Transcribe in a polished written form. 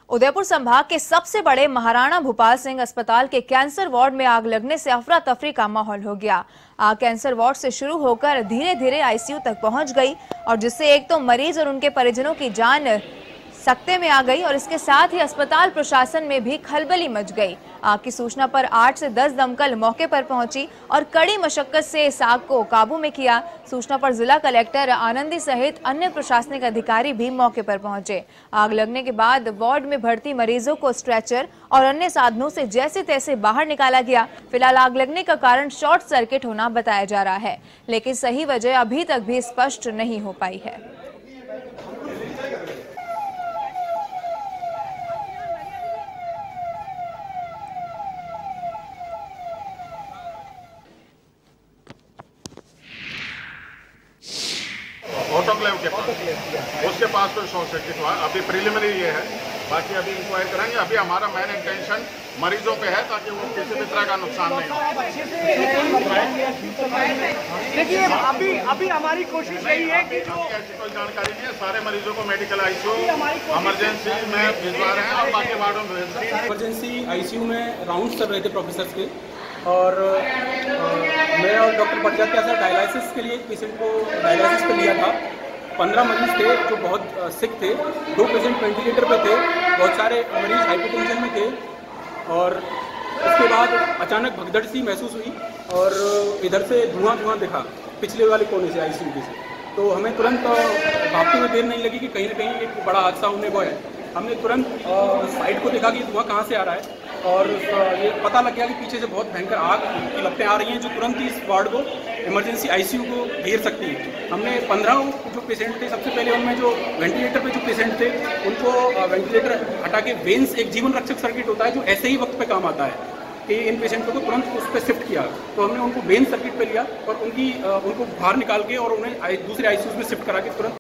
उदयपुर संभाग के सबसे बड़े महाराणा भूपाल सिंह अस्पताल के कैंसर वार्ड में आग लगने से अफरा तफरी का माहौल हो गया। आग कैंसर वार्ड से शुरू होकर धीरे धीरे आईसीयू तक पहुंच गई और जिससे एक तो मरीज और उनके परिजनों की जान सकते में आ गई और इसके साथ ही अस्पताल प्रशासन में भी खलबली मच गई। आग की सूचना पर 8 से 10 दमकल मौके पर पहुंची और कड़ी मशक्कत से इस आग को काबू में किया। सूचना पर जिला कलेक्टर आनंदी सहित अन्य प्रशासनिक अधिकारी भी मौके पर पहुंचे। आग लगने के बाद वार्ड में भर्ती मरीजों को स्ट्रेचर और अन्य साधनों से जैसे तैसे बाहर निकाला गया। फिलहाल आग लगने का कारण शॉर्ट सर्किट होना बताया जा रहा है, लेकिन सही वजह अभी तक भी स्पष्ट नहीं हो पाई है। ऑटोक्लेव के पास उसके पास तो शॉर्ट सर्किट हुआ। अभी प्रिलिमिनरी ये है, बाकी अभी इंक्वायरी करेंगे। अभी हमारा मेन इंटेंशन मरीजों पे है ताकि वो किसी भी तरह का नुकसान नहीं हो। देखिए अभी हमारी कोशिश यही है कि ऐसी कोई जानकारी नहीं है। सारे मरीजों को मेडिकल आईसीयू इमरजेंसी में भिजवा रहे हैं और बाकी वार्डों में भेज रहे हैं। इमरजेंसी आईसीयू में राउंड चल रहे थे प्रोफेसर के और मैं और डॉक्टर बटजात्या सर डायलिसिस के लिए पेशेंट को डायलिसिस पे लिया था। 15 मरीज थे जो बहुत सिक थे, 2 पेशेंट वेंटिलेटर पे थे, बहुत सारे मरीज हाइपोटेंशन में थे और उसके बाद अचानक भगदड़ सी महसूस हुई और इधर से धुआं दिखा पिछले वाले कोने से आईसीयू के से। तो हमें तुरंत भागते हुए देर नहीं लगी कि कहीं ना कहीं एक बड़ा हादसा होने को है। हमने तुरंत साइड को देखा कि धुआं कहाँ से आ रहा है और ये पता लग गया कि पीछे से बहुत भयंकर आग की लपटें आ रही हैं जो तुरंत ही इस वार्ड को इमरजेंसी आईसीयू को घेर सकती है। हमने 15 जो पेशेंट थे, सबसे पहले उनमें जो वेंटिलेटर पे जो पेशेंट थे उनको वेंटिलेटर हटा के वेन्स, एक जीवन रक्षक सर्किट होता है जो ऐसे ही वक्त पे काम आता है, कि इन पेशेंटों को तुरंत उस पर शिफ्ट किया। तो हमने उनको वेन सर्किट पे लिया और उनको बाहर निकाल के और उन्हें दूसरे आईसीयू में शिफ्ट करा के तुरंत